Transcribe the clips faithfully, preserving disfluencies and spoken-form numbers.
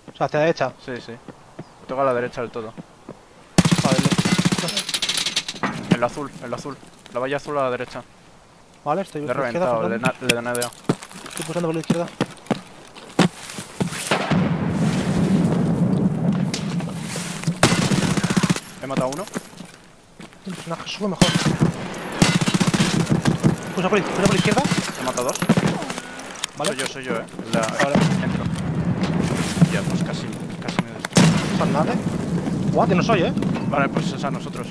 O sea, hacia la derecha. Sí, sí. Toca a la derecha del todo. Vale, El azul, el azul. La valla azul a la derecha. vale, estoy Le he por la izquierda. reventado, le, pulsando. na- le he nadeado. Estoy pulsando por la izquierda. He matado a uno. El personaje sube mejor. Pulsa por, pulsa por la izquierda. He matado a dos. Vale. Soy yo, soy yo, eh. La... Vale. Entro. Ya, pues casi, casi me destruyo. San nada. Guau, que no soy, eh. Vale, pues es a nosotros.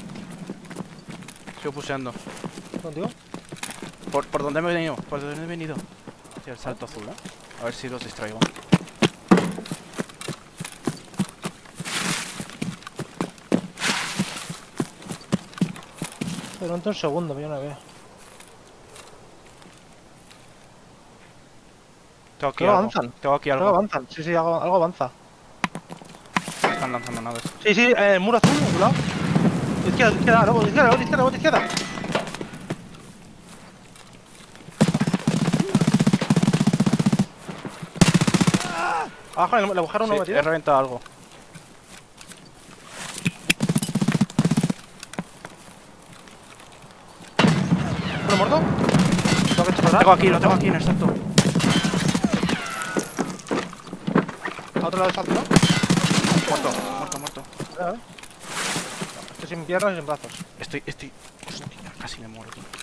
Sigo puseando. Contigo. ¿Por, por dónde he venido? ¿Por dónde he venido? Hacia el salto azul, ¿eh? A ver si los distraigo. Pero un segundo, yo no veo. Tengo aquí Creo que algo. avanzan. Tengo aquí Algo algo. avanzan. Sí, sí, algo, algo avanza. Están lanzando naves. Sí, sí, eh, el muro azul, a tu lado. Izquierda, izquierda, luego, izquierda, luego, izquierda, luego, izquierda. Abajo, el agujero no Sí, metido. he reventado algo. ¿Uno muerto? Tengo que explorar. Tengo aquí, lo tengo aquí en el salto. A otro lado del salto, ¿no? Muerto, muerto, muerto. A ver. Estoy sin piernas y sin brazos. Estoy, estoy... Hostia, casi me muero, tío.